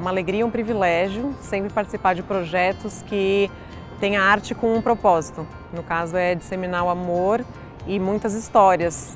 uma alegria e um privilégio sempre participar de projetos que têm a arte com um propósito. No caso é disseminar o amor e muitas histórias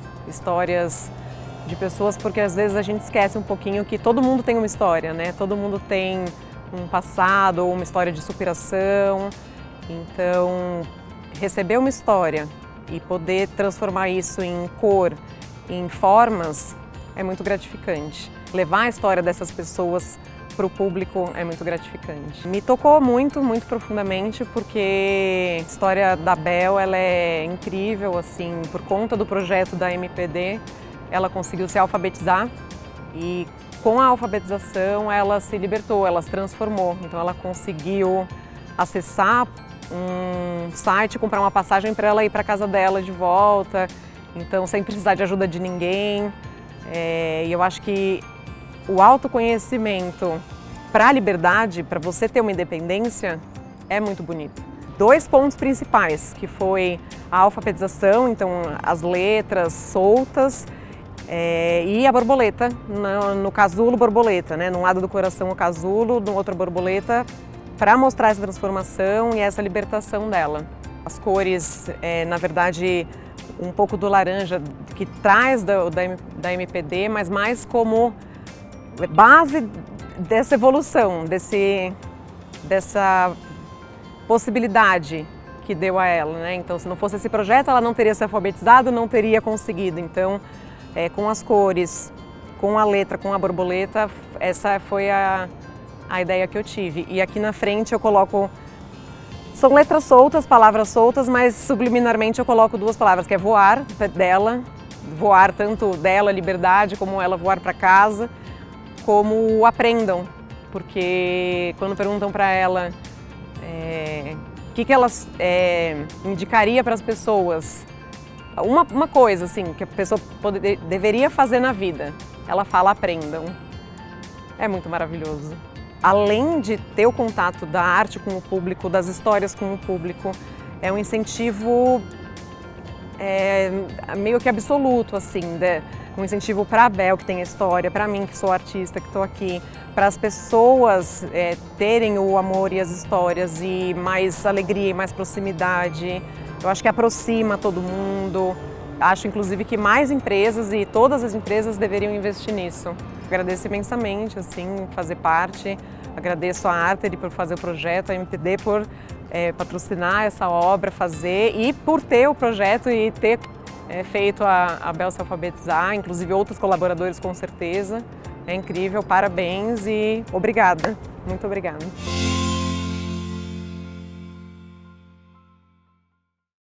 de pessoas, porque às vezes a gente esquece um pouquinho que todo mundo tem uma história, né? Todo mundo tem um passado ou uma história de superação. Então, receber uma história e poder transformar isso em cor, em formas, é muito gratificante. Levar a história dessas pessoas para o público é muito gratificante. Me tocou muito, muito profundamente, porque a história da Bel, ela é incrível, assim, por conta do projeto da MPD, ela conseguiu se alfabetizar e com a alfabetização ela se libertou, ela se transformou. Então ela conseguiu acessar um site, comprar uma passagem para ela ir para a casa dela de volta, então sem precisar de ajuda de ninguém. E eu acho que o autoconhecimento para a liberdade, para você ter uma independência, é muito bonito. Dois pontos principais, que foi a alfabetização, então as letras soltas, e a borboleta, no casulo borboleta, né? Num lado do coração o casulo, no outro a borboleta, para mostrar essa transformação e essa libertação dela. As cores, na verdade, um pouco do laranja que traz da MPD, mas mais como base dessa evolução, dessa possibilidade que deu a ela, né? Então, se não fosse esse projeto, ela não teria se alfabetizado, não teria conseguido. Então, com as cores, com a letra, com a borboleta, essa foi a ideia que eu tive. E aqui na frente eu coloco, são letras soltas, palavras soltas, mas subliminarmente eu coloco duas palavras, que é voar dela, voar tanto dela, liberdade, como ela voar para casa, como aprendam, porque quando perguntam para ela o que ela indicaria para as pessoas, uma coisa assim que a pessoa deveria fazer na vida, ela fala aprendam. É muito maravilhoso. Além de ter o contato da arte com o público, das histórias com o público, é um incentivo meio que absoluto, assim, um incentivo para a Bel, que tem a história, para mim, que sou artista, que estou aqui, para as pessoas terem o amor e as histórias e mais alegria e mais proximidade. Eu acho que aproxima todo mundo. Acho, inclusive, que mais empresas e todas as empresas deveriam investir nisso. Agradeço imensamente, assim, fazer parte. Agradeço a Artery por fazer o projeto, a MPD por patrocinar essa obra, fazer e por ter o projeto e ter feito a Bel se alfabetizar, inclusive outros colaboradores com certeza. É incrível, parabéns e obrigada, muito obrigada.